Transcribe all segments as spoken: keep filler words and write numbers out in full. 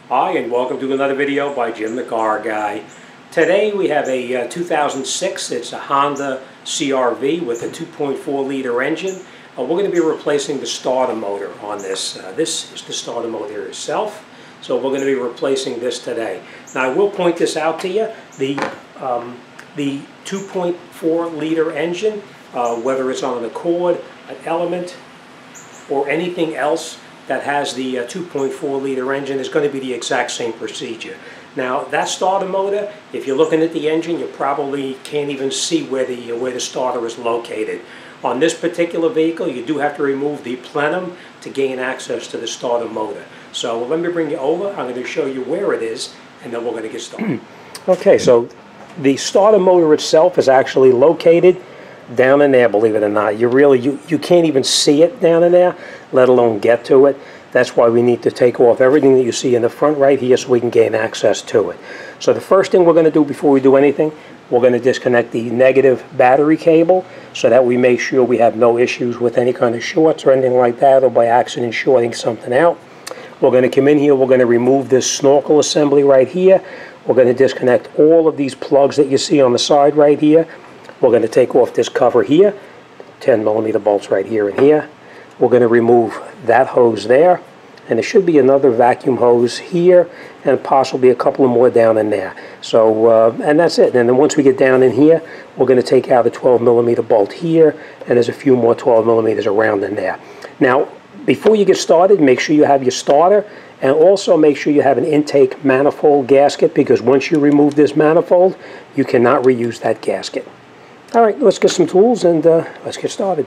Hi, and welcome to another video by Jim the Car Guy. Today we have a uh, two thousand six, it's a Honda C R V with a two point four liter engine. Uh, we're going to be replacing the starter motor on this. Uh, this is the starter motor itself, so we're going to be replacing this today. Now I will point this out to you, the, um, the two point four liter engine, uh, whether it's on an Accord, an Element, or anything else that has the uh, two point four liter engine is going to be the exact same procedure. Now that starter motor, if you're looking at the engine, you probably can't even see where the, uh, where the starter is located. On this particular vehicle, you do have to remove the plenum to gain access to the starter motor. So let me bring you over, I'm going to show you where it is, and then we're going to get started. Okay, so the starter motor itself is actually located down in there, believe it or not. You really, you, you can't even see it down in there, let alone get to it. That's why we need to take off everything that you see in the front right here so we can gain access to it. So the first thing we're going to do before we do anything, we're going to disconnect the negative battery cable so that we make sure we have no issues with any kind of shorts or anything like that, or by accident shorting something out. We're going to come in here, we're going to remove this snorkel assembly right here. We're going to disconnect all of these plugs that you see on the side right here. We're going to take off this cover here, ten millimeter bolts right here and here. We're going to remove that hose there, and there should be another vacuum hose here, and possibly a couple of more down in there. So, uh, and that's it. And then once we get down in here, we're going to take out a twelve millimeter bolt here, and there's a few more twelve millimeters around in there. Now, before you get started, make sure you have your starter, and also make sure you have an intake manifold gasket, because once you remove this manifold, you cannot reuse that gasket. All right, let's get some tools and uh, let's get started.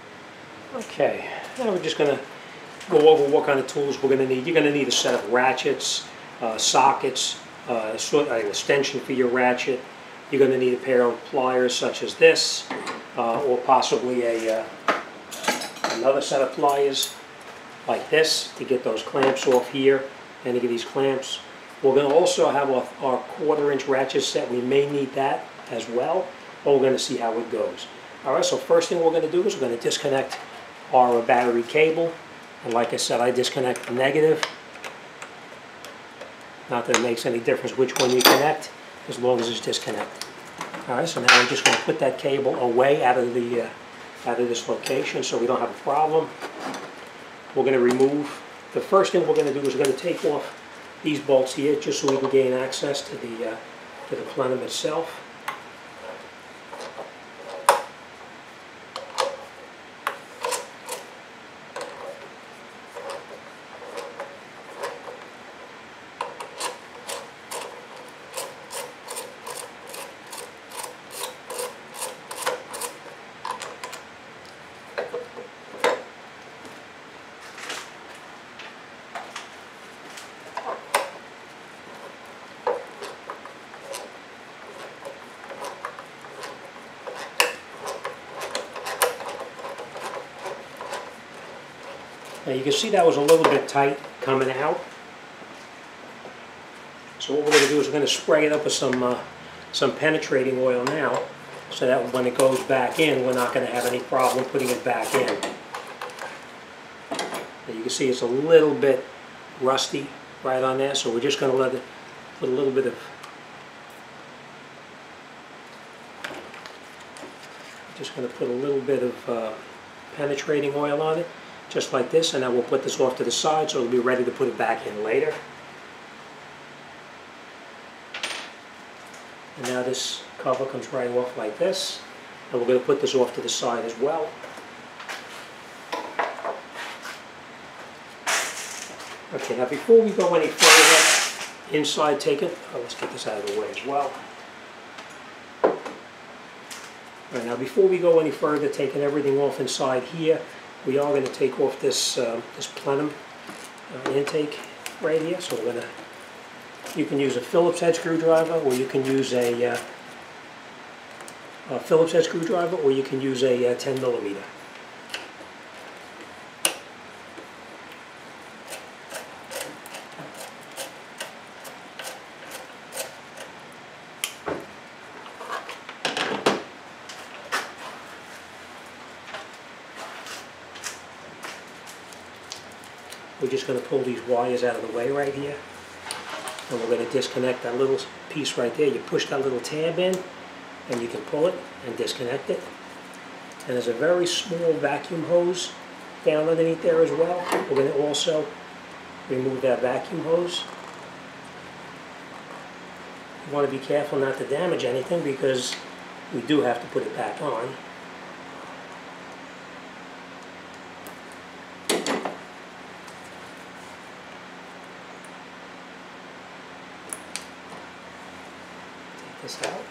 Okay, now we're just going to go over what kind of tools we're going to need. You're going to need a set of ratchets, uh, sockets, uh, sort of an extension for your ratchet. You're going to need a pair of pliers such as this, uh, or possibly a uh, another set of pliers like this to get those clamps off here and to get these clamps. We're going to also have our, our quarter inch ratchet set. We may need that as well. But we're going to see how it goes. Alright, so first thing we're going to do is we're going to disconnect our battery cable. And like I said, I disconnect the negative. Not that it makes any difference which one you connect, as long as it's disconnected. Alright, so now we're just going to put that cable away out of, the, uh, out of this location so we don't have a problem. We're going to remove, the first thing we're going to do is we're going to take off these bolts here just so we can gain access to the, uh, to the plenum itself. Now you can see that was a little bit tight coming out. So what we're going to do is we're going to spray it up with some uh, some penetrating oil now, so that when it goes back in, we're not going to have any problem putting it back in. Now you can see it's a little bit rusty right on there, so we're just going to let it put a little bit of just going to put a little bit of uh, penetrating oil on it, just like this, and then we'll put this off to the side so it'll be ready to put it back in later. And now this cover comes right off like this, and we're going to put this off to the side as well. Okay, now before we go any further inside, take it, oh, let's get this out of the way as well. All right, now before we go any further, taking everything off inside here, we are going to take off this uh, this plenum uh, intake right here. So we're going to, you can use a Phillips head screwdriver, or you can use a, uh, a Phillips head screwdriver, or you can use a uh, ten millimeter. We're just going to pull these wires out of the way right here. And we're going to disconnect that little piece right there. You push that little tab in, and you can pull it and disconnect it. And there's a very small vacuum hose down underneath there as well. We're going to also remove that vacuum hose. You want to be careful not to damage anything because we do have to put it back on. This out.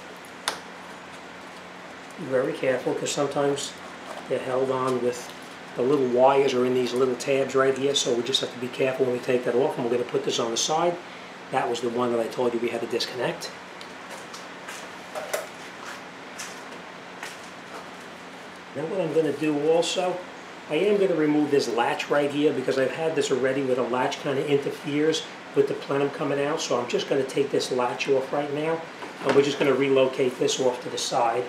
Be very careful because sometimes they're held on with the little wires are in these little tabs right here, so we just have to be careful when we take that off. And we're going to put this on the side. That was the one that I told you we had to disconnect. Then what I'm going to do also, I am going to remove this latch right here because I've had this already where the latch kind of interferes with the plenum coming out. So I'm just going to take this latch off right now. And we're just going to relocate this off to the side.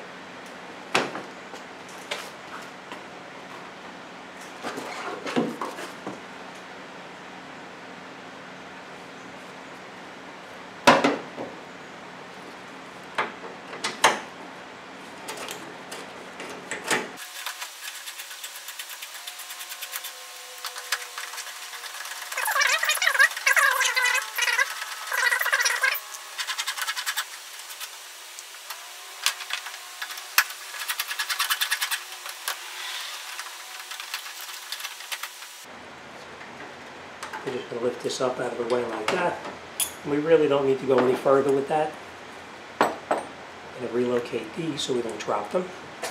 We're just going to lift this up out of the way like that. And we really don't need to go any further with that. I'm going to relocate these so we don't drop them.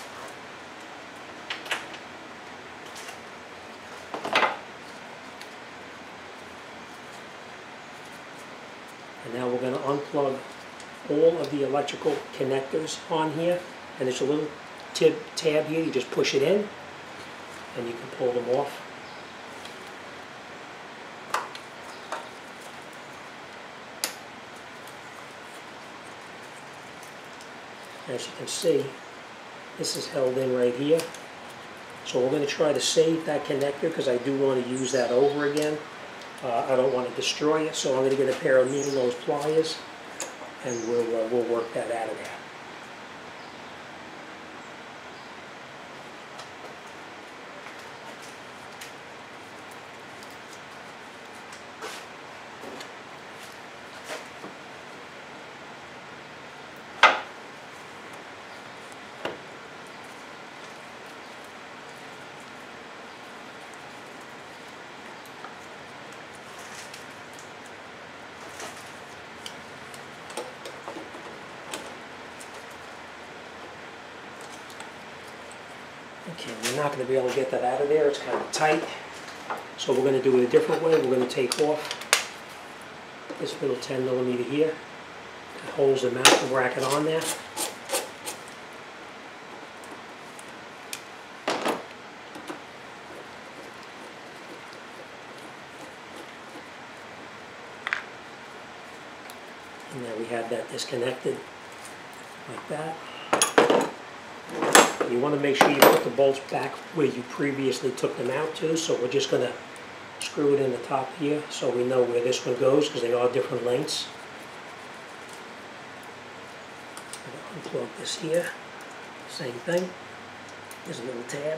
And now we're going to unplug all of the electrical connectors on here. And there's a little tib tab here. You just push it in and you can pull them off. As you can see, this is held in right here. So we're going to try to save that connector because I do want to use that over again. Uh, I don't want to destroy it, so I'm going to get a pair of needle nose pliers and we'll, uh, we'll work that out of there. Okay, we're not going to be able to get that out of there. It's kind of tight. So we're going to do it a different way. We're going to take off this little ten millimeter here. It holds the mounting bracket on there. And now we have that disconnected like that. You want to make sure you put the bolts back where you previously took them out to, so we're just going to screw it in the top here so we know where this one goes because they are different lengths. Unplug this here, same thing. There's a little tab.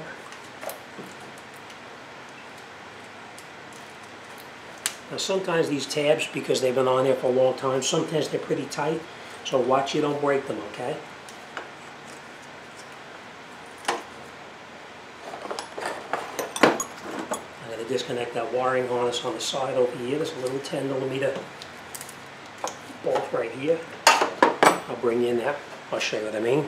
Now sometimes these tabs, because they've been on there for a long time, sometimes they're pretty tight, so watch you don't break them, okay? Disconnect that wiring harness on the side over here. There's a little ten millimeter bolt right here. I'll bring you in there. I'll show you what I mean.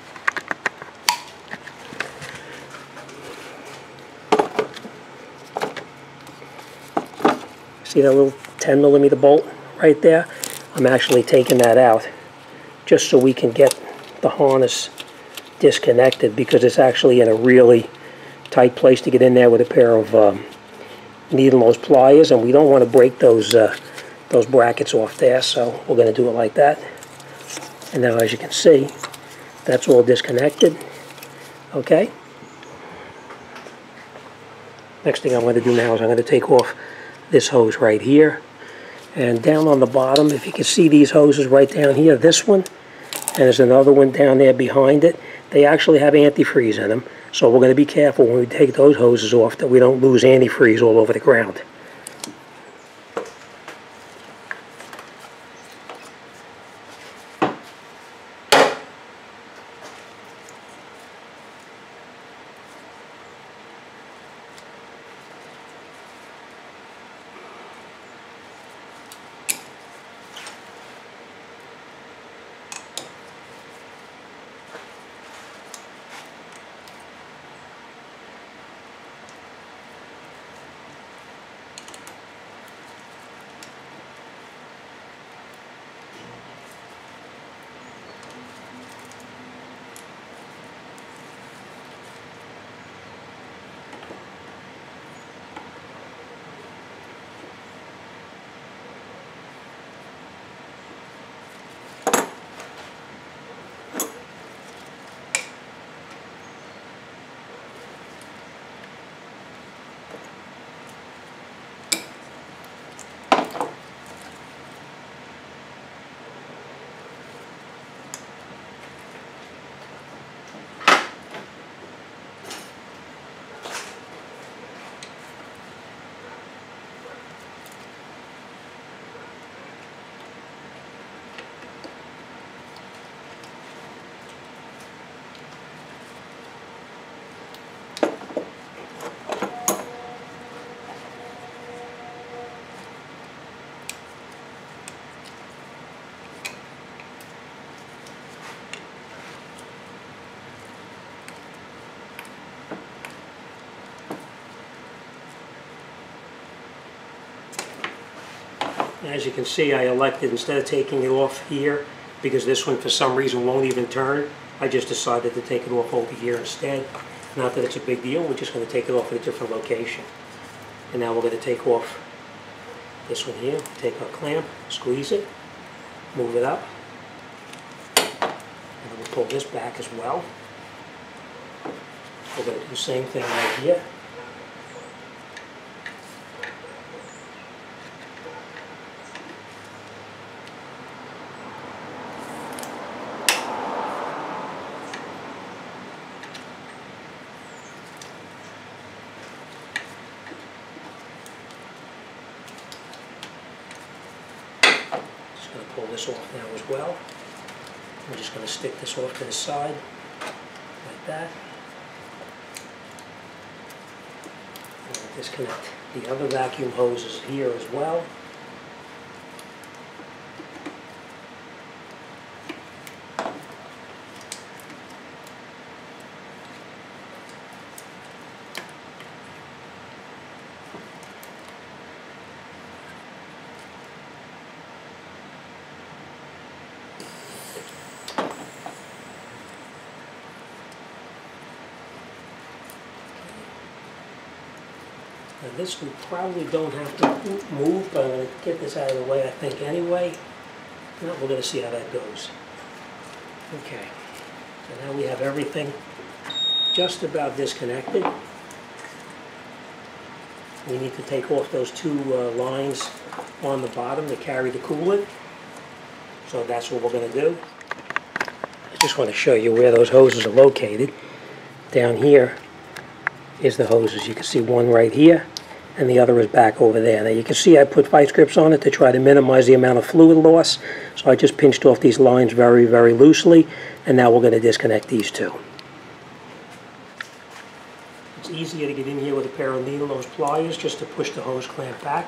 See that little ten millimeter bolt right there? I'm actually taking that out just so we can get the harness disconnected because it's actually in a really tight place to get in there with a pair of um, needle nose pliers, and we don't want to break those uh, those brackets off there, so we're going to do it like that. And now as you can see, that's all disconnected. Okay, next thing I'm going to do now is I'm going to take off this hose right here, And down on the bottom, if you can see these hoses right down here, this one, and there's another one down there behind it, they actually have antifreeze in them. So we're going to be careful when we take those hoses off that we don't lose antifreeze all over the ground. As you can see, I elected, instead of taking it off here, because this one for some reason won't even turn, I just decided to take it off over here instead. Not that it's a big deal, we're just going to take it off at a different location. And now we're going to take off this one here, take our clamp, squeeze it, move it up, and we'll pull this back as well. We're going to do the same thing right here. Pull this off now as well. I'm just going to stick this off to the side like that. And I'll disconnect the other vacuum hoses here as well. Now this we probably don't have to move, but I'm going to get this out of the way, I think, anyway. Now we're going to see how that goes. Okay, so now we have everything just about disconnected. We need to take off those two uh, lines on the bottom to carry the coolant. So that's what we're going to do. I just want to show you where those hoses are located. Down here is the hoses. You can see one right here, and the other is back over there. Now you can see I put vice grips on it to try to minimize the amount of fluid loss. So I just pinched off these lines very, very loosely, and now we're going to disconnect these two. It's easier to get in here with a pair of needle nose pliers just to push the hose clamp back.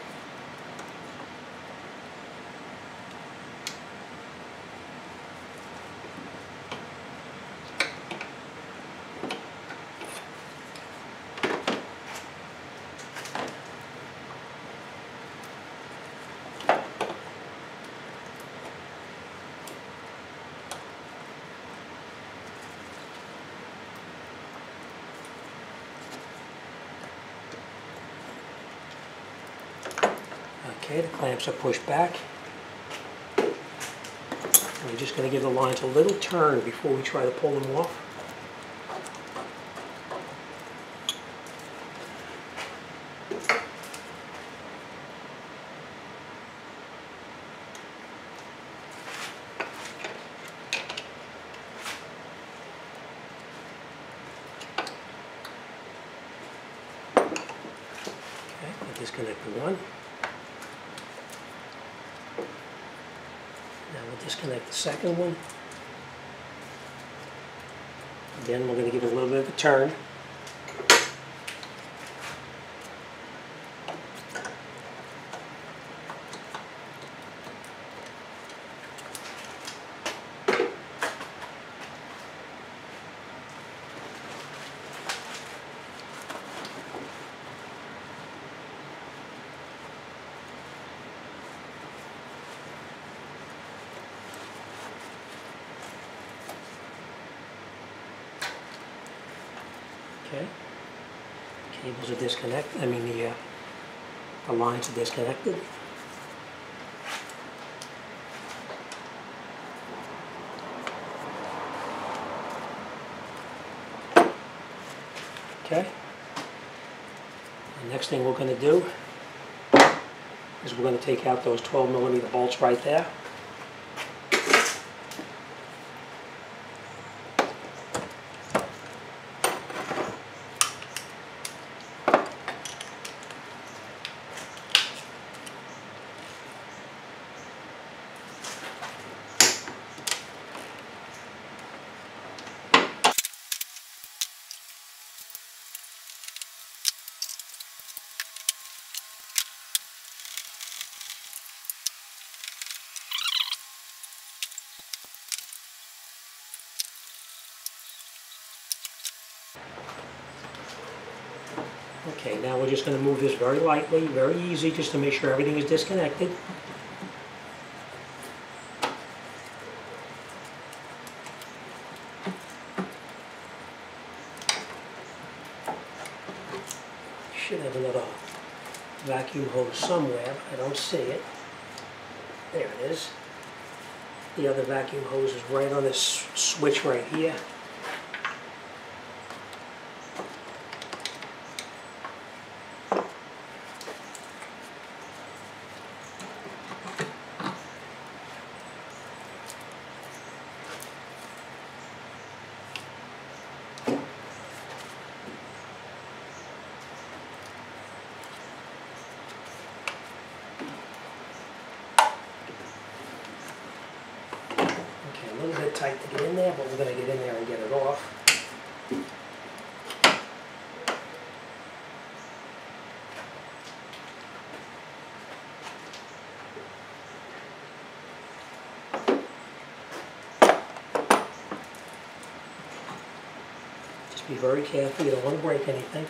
Okay, the clamps are pushed back. We're just going to give the lines a little turn before we try to pull them off. disconnect the one. Now we'll disconnect the second one. Again, we're going to give it a little bit of a turn. Okay, cables are disconnected, I mean the, uh, the lines are disconnected. Okay, the next thing we're going to do is we're going to take out those twelve millimeter bolts right there. Okay, now we're just going to move this very lightly, very easy, just to make sure everything is disconnected. Should have another vacuum hose somewhere, but I don't see it. There it is. The other vacuum hose is right on this switch right here. A little bit tight to get in there, but we're going to get in there and get it off. Just be very careful, you don't want to break anything.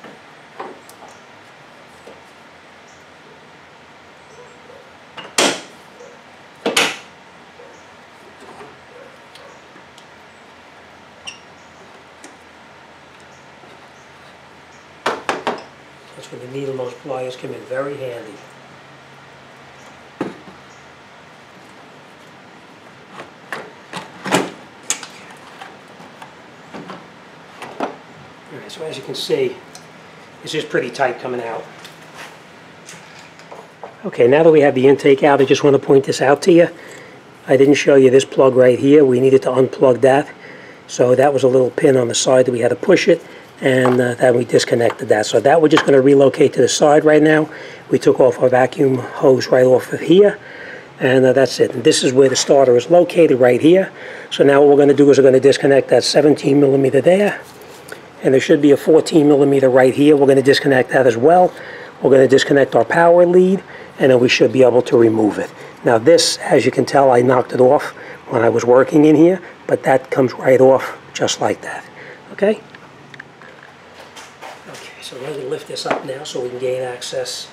That's when the needle nose pliers come in very handy. Alright, so as you can see, it's just pretty tight coming out. Okay, now that we have the intake out, I just want to point this out to you. I didn't show you this plug right here. We needed to unplug that. So that was a little pin on the side that we had to push it. And uh, then we disconnected that. So that we're just going to relocate to the side right now. We took off our vacuum hose right off of here, and uh, that's it. And this is where the starter is located, right here. So now what we're going to do is we're going to disconnect that seventeen millimeter there, and there should be a fourteen millimeter right here. We're going to disconnect that as well. We're going to disconnect our power lead, and then we should be able to remove it. Now this, as you can tell, I knocked it off when I was working in here, but that comes right off just like that. Okay? So we're going to lift this up now so we can gain access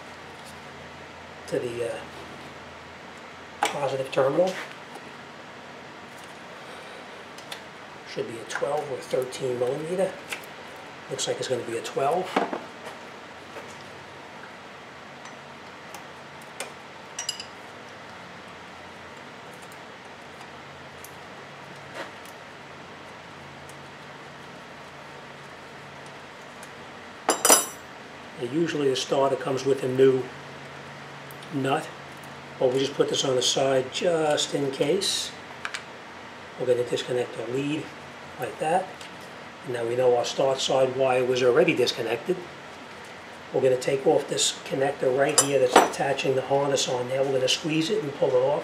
to the uh, positive terminal. Should be a twelve or thirteen millimeter. Looks like it's going to be a twelve. Usually the starter comes with a new nut, but we just put this on the side just in case. We're going to disconnect our lead like that. And now we know our start side wire was already disconnected. We're going to take off this connector right here that's attaching the harness on there. We're going to squeeze it and pull it off.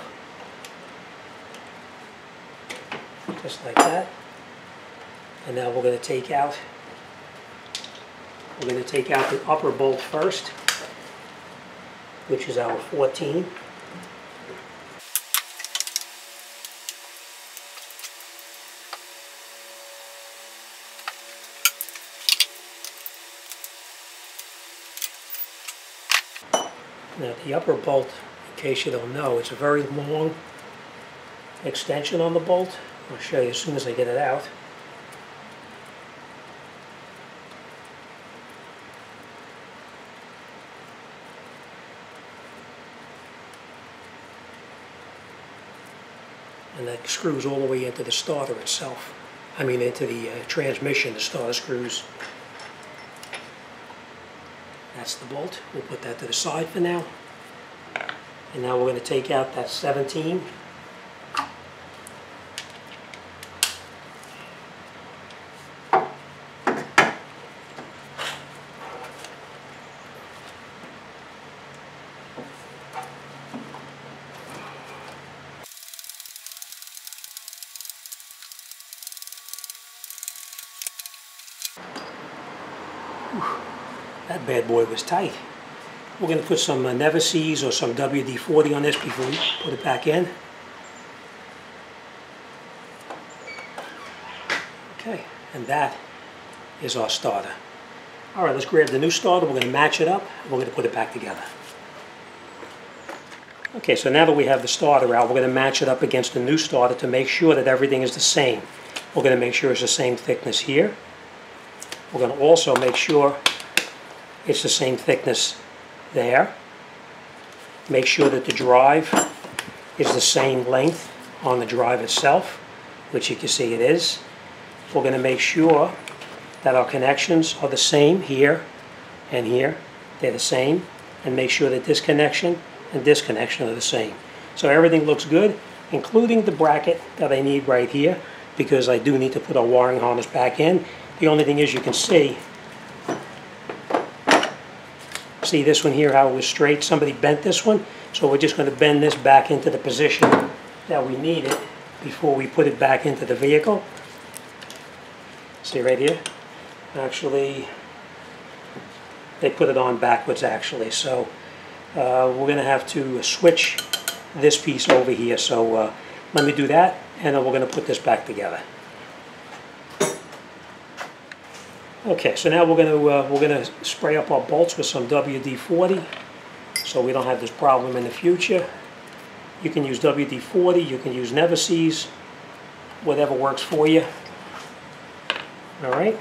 Just like that. And now we're going to take out, we're going to take out the upper bolt first, which is our fourteen. Now the upper bolt, in case you don't know, it's a very long extension on the bolt. I'll show you as soon as I get it out. And that screws all the way into the starter itself. I mean into the uh, transmission, the starter screws. That's the bolt. We'll put that to the side for now. And now we're going to take out that seventeen. That bad boy was tight. We're going to put some uh, Never-Seez or some W D forty on this before we put it back in. Okay, and that is our starter. All right, let's grab the new starter. We're going to match it up, and we're going to put it back together. Okay, so now that we have the starter out, we're going to match it up against the new starter to make sure that everything is the same. We're going to make sure it's the same thickness here. We're going to also make sure it's the same thickness there. Make sure that the drive is the same length on the drive itself, which you can see it is. We're going to make sure that our connections are the same here and here. They're the same. And make sure that this connection and this connection are the same. So everything looks good, including the bracket that I need right here, because I do need to put our wiring harness back in. The only thing is you can see See this one here, how it was straight? Somebody bent this one, so we're just going to bend this back into the position that we need it before we put it back into the vehicle. See right here? Actually, they put it on backwards actually, so uh, we're going to have to switch this piece over here. So uh, let me do that, and then we're going to put this back together. Okay, so now we're going to uh, we're going to spray up our bolts with some W D forty, so we don't have this problem in the future. You can use W D forty, you can use Never-Seez, whatever works for you. All right.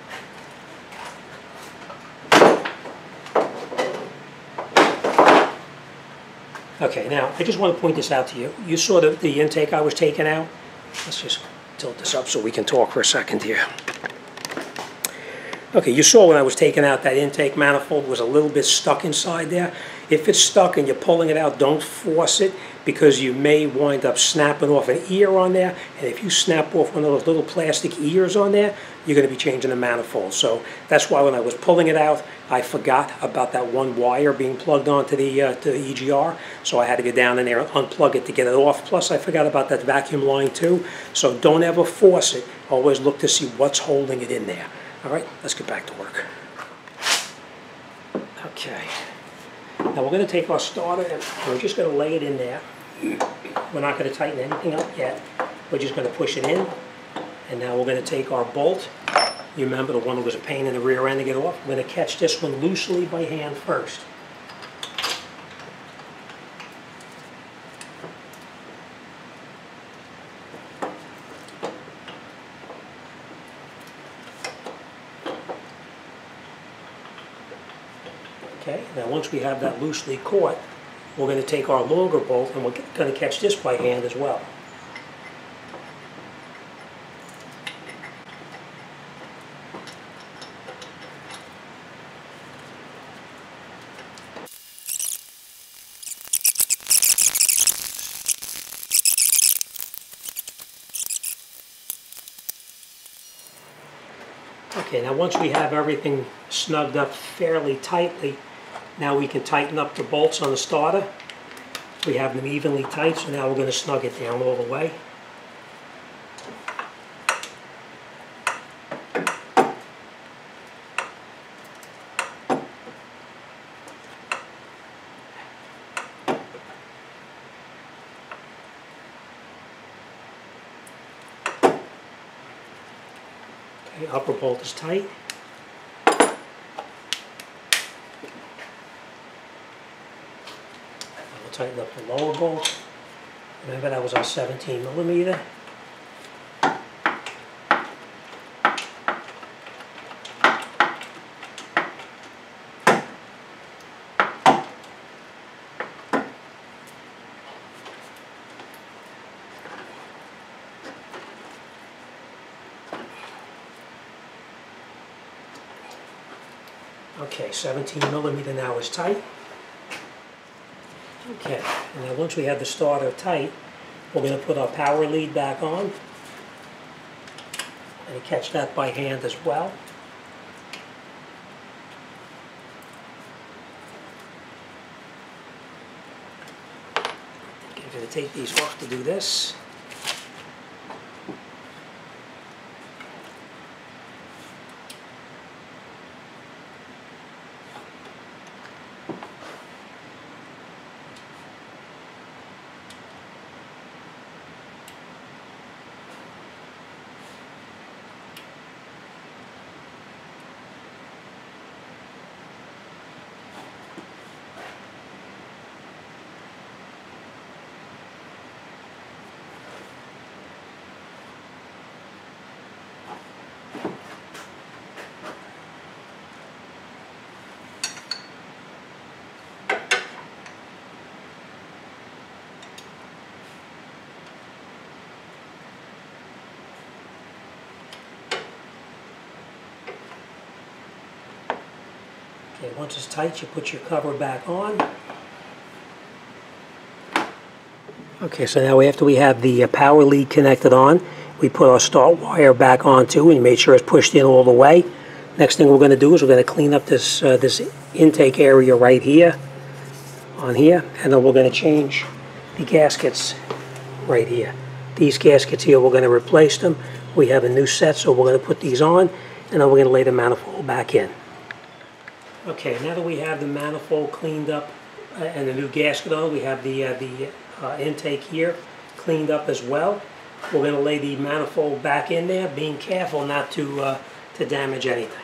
Okay, now I just want to point this out to you. You saw the, the intake I was taking out. Let's just tilt this up so we can talk for a second here. Okay, you saw when I was taking out that intake manifold was a little bit stuck inside there. If it's stuck and you're pulling it out, don't force it, because you may wind up snapping off an ear on there. And if you snap off one of those little plastic ears on there, you're going to be changing the manifold. So that's why when I was pulling it out, I forgot about that one wire being plugged onto the, uh, to the E G R. So I had to go down in there and unplug it to get it off. Plus I forgot about that vacuum line too. So don't ever force it. Always look to see what's holding it in there. All right, let's get back to work. Okay. Now we're going to take our starter and we're just going to lay it in there. We're not going to tighten anything up yet. We're just going to push it in. And now we're going to take our bolt. You remember the one that was a pain in the rear end to get off? We're going to catch this one loosely by hand first. Okay, now once we have that loosely caught, we're going to take our longer bolt and we're going to catch this by hand as well. Okay, now once we have everything snugged up fairly tightly, now we can tighten up the bolts on the starter. We have them evenly tight, so now we're going to snug it down all the way. Okay, upper bolt is tight. Tighten up the lower bolt. Remember, that was our seventeen millimeter. Okay, seventeen millimeter now is tight. Okay, and now once we have the starter tight, we're going to put our power lead back on and catch that by hand as well. I'm going to take these off to do this. Okay, once it's tight, you put your cover back on. Okay, so now after we have the uh, power lead connected on, we put our start wire back on too, and made sure it's pushed in all the way. Next thing we're going to do is we're going to clean up this uh, this intake area right here, on here, and then we're going to change the gaskets right here. These gaskets here, we're going to replace them. We have a new set, so we're going to put these on, and then we're going to lay the manifold back in. Okay, now that we have the manifold cleaned up uh, and the new gasket on, we have the, uh, the uh, intake here cleaned up as well. We're going to lay the manifold back in there, being careful not to, uh, to damage anything.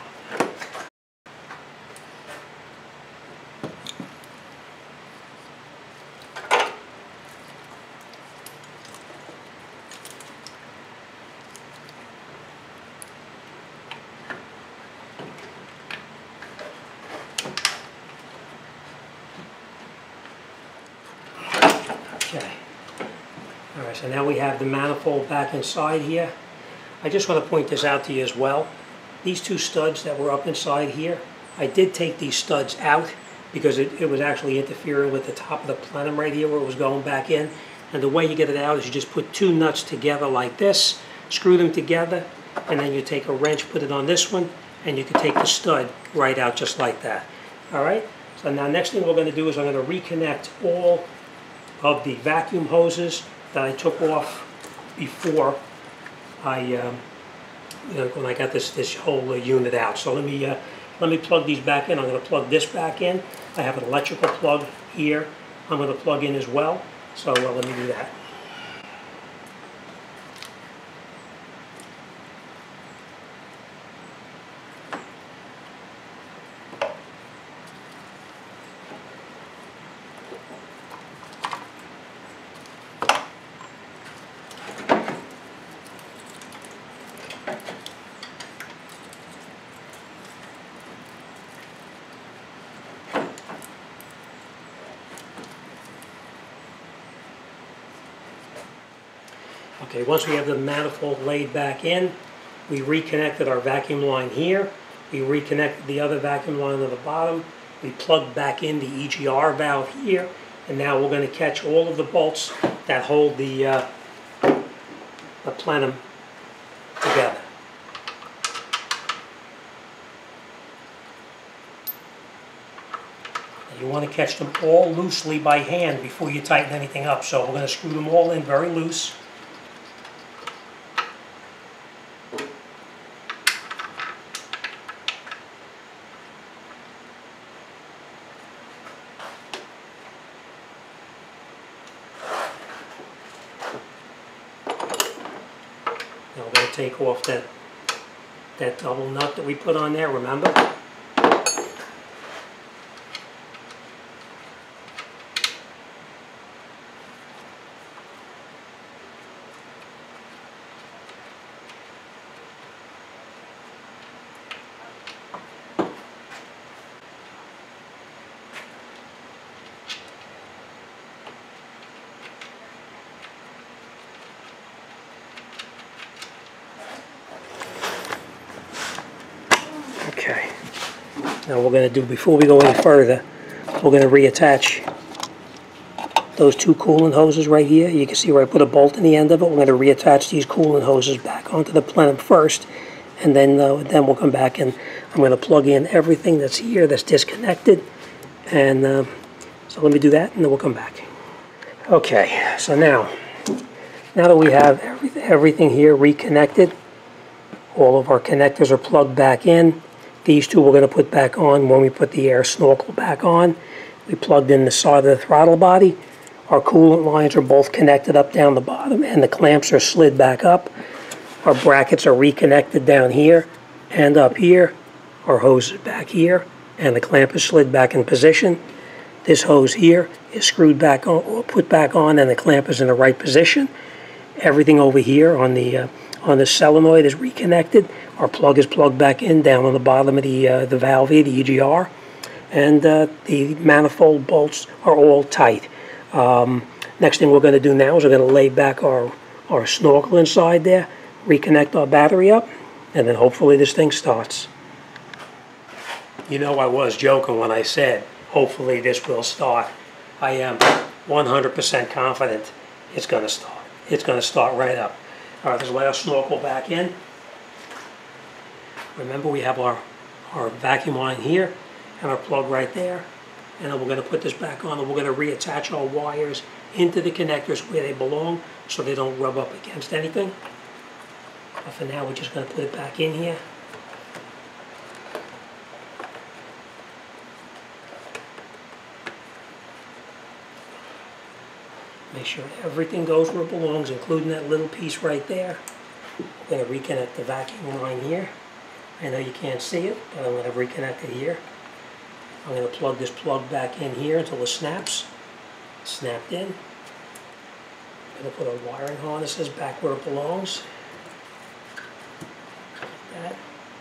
Okay. Alright, so now we have the manifold back inside here. I just want to point this out to you as well. These two studs that were up inside here, I did take these studs out because it, it was actually interfering with the top of the plenum right here where it was going back in. And the way you get it out is you just put two nuts together like this, screw them together, and then you take a wrench, put it on this one, and you can take the stud right out just like that. Alright, so now next thing we're going to do is I'm going to reconnect all of the vacuum hoses that I took off before I, um, you know, when I got this this whole uh, unit out. So let me uh, let me plug these back in. I'm going to plug this back in. I have an electrical plug here. I'm going to plug in as well. So uh, let me do that. Okay, once we have the manifold laid back in, we reconnected our vacuum line here. We reconnected the other vacuum line on the bottom. We plugged back in the E G R valve here, and now we're going to catch all of the bolts that hold the, uh, the plenum together. You want to catch them all loosely by hand before you tighten anything up. So we're going to screw them all in very loose. Now we're going to take off that, that double nut that we put on there, remember? Okay, now we're going to do, before we go any further, we're going to reattach those two coolant hoses right here. You can see where I put a bolt in the end of it. We're going to reattach these coolant hoses back onto the plenum first, and then uh, then we'll come back and I'm going to plug in everything that's here that's disconnected. And uh, so let me do that and then we'll come back. Okay, so now, now that we have everything, everything here reconnected, all of our connectors are plugged back in. These two we're going to put back on when we put the air snorkel back on. We plugged in the side of the throttle body. Our coolant lines are both connected up down the bottom and the clamps are slid back up. Our brackets are reconnected down here and up here. Our hose is back here and the clamp is slid back in position. This hose here is screwed back on or put back on and the clamp is in the right position. Everything over here on the uh, on the solenoid is reconnected. Our plug is plugged back in down on the bottom of the, uh, the valve here, the E G R. And uh, the manifold bolts are all tight. Um, next thing we're going to do now is we're going to lay back our, our snorkel inside there, reconnect our battery up, and then hopefully this thing starts. You know I was joking when I said, hopefully this will start. I am one hundred percent confident it's going to start. It's going to start right up. All right, let's lay our snorkel back in. Remember, we have our, our vacuum line here and our plug right there. And then we're going to put this back on and we're going to reattach our wires into the connectors where they belong so they don't rub up against anything. But for now, we're just going to put it back in here. Make sure everything goes where it belongs, including that little piece right there. I'm going to reconnect the vacuum line here. I know you can't see it, but I'm going to reconnect it here. I'm going to plug this plug back in here until it snaps. Snapped in. I'm going to put our wiring harnesses back where it belongs. Like that.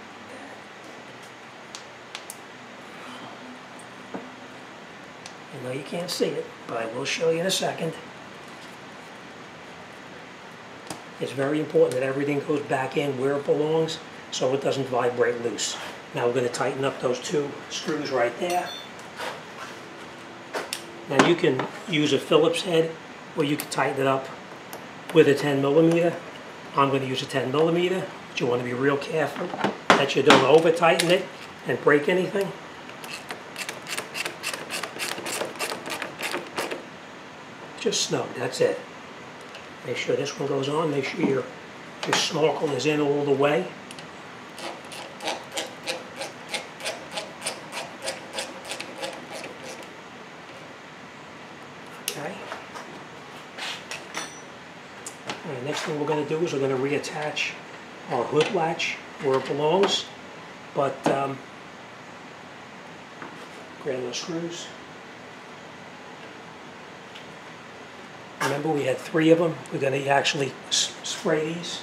I know you can't see it, but I will show you in a second. It's very important that everything goes back in where it belongs so it doesn't vibrate loose. Now we're going to tighten up those two screws right there. Now you can use a Phillips head or you can tighten it up with a ten millimeter. I'm going to use a ten millimeter, but you want to be real careful that you don't over tighten it and break anything. Just snug, that's it. Make sure this one goes on. Make sure your, your snorkel is in all the way. Okay. All right, next thing we're going to do is we're going to reattach our hood latch where it belongs. But um, grab those screws. Remember, we had three of them. We're going to actually spray these.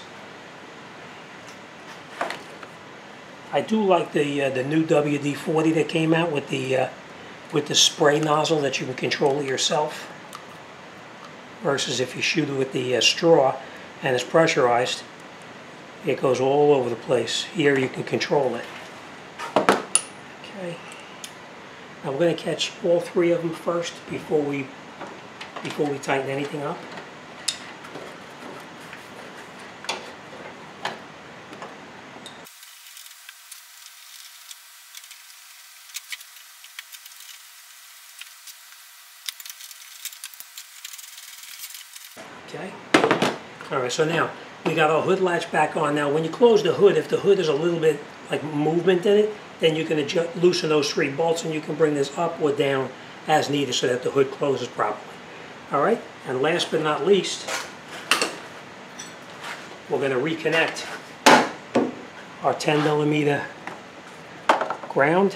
I do like the uh, the new W D forty that came out with the uh, with the spray nozzle that you can control it yourself. Versus if you shoot it with the uh, straw and it's pressurized, it goes all over the place. Here you can control it. Okay. Now we're going to catch all three of them first before we. before we tighten anything up. Okay. All right, so now we got our hood latch back on. Now when you close the hood, if the hood is a little bit like movement in it, then you can adjust, loosen those three bolts, and you can bring this up or down as needed so that the hood closes properly. All right, and last but not least, we're going to reconnect our ten millimeter ground.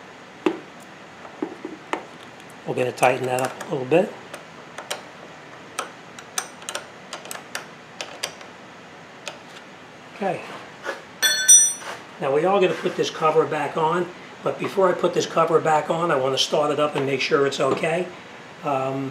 We're going to tighten that up a little bit. Okay. Now we are going to put this cover back on, but before I put this cover back on, I want to start it up and make sure it's okay. Um,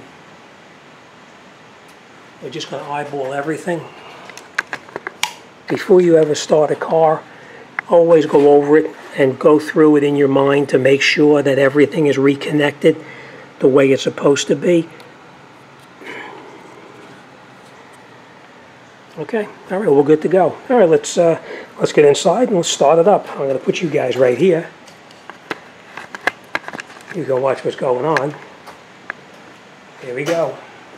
we're just going to eyeball everything. Before you ever start a car, always go over it and go through it in your mind to make sure that everything is reconnected the way it's supposed to be. Okay, all right, we're good to go. All right, let's uh, let's get inside and let's start it up. I'm going to put you guys right here. You go watch what's going on. Here we go.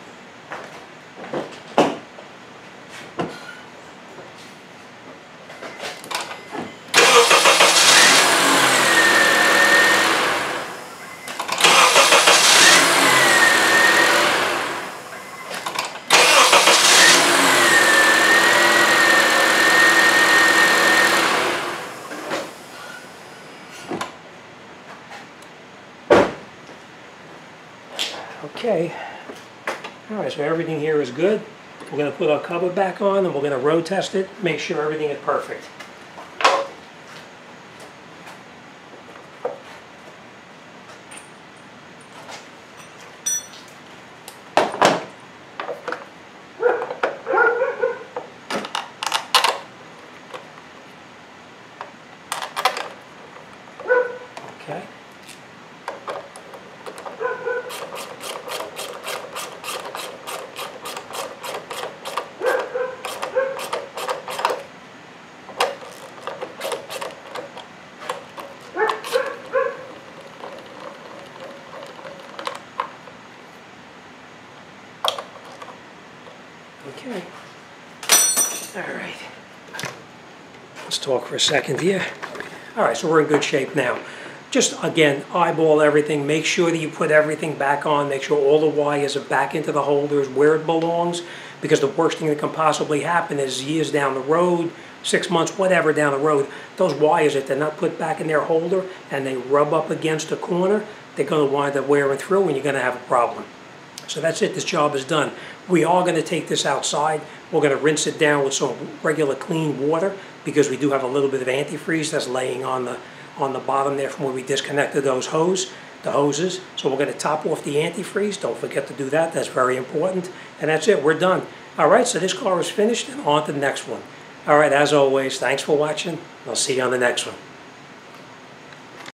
Okay, all right, so everything here is good. We're going to put our cover back on and we're going to road test it, make sure everything is perfect. Okay. Okay. All right. Let's talk for a second here. All right, so we're in good shape now. Just, again, eyeball everything. Make sure that you put everything back on. Make sure all the wires are back into the holders where it belongs, because the worst thing that can possibly happen is years down the road, six months, whatever down the road, those wires, if they're not put back in their holder and they rub up against a corner, they're going to wind up wearing through and you're going to have a problem. So that's it, this job is done. We are going to take this outside. We're going to rinse it down with some regular clean water, because we do have a little bit of antifreeze that's laying on the on the bottom there from where we disconnected those hose, the hoses. So we're going to top off the antifreeze. Don't forget to do that. That's very important. And that's it. We're done. All right, so this car is finished and on to the next one. All right, as always, thanks for watching. I'll see you on the next one.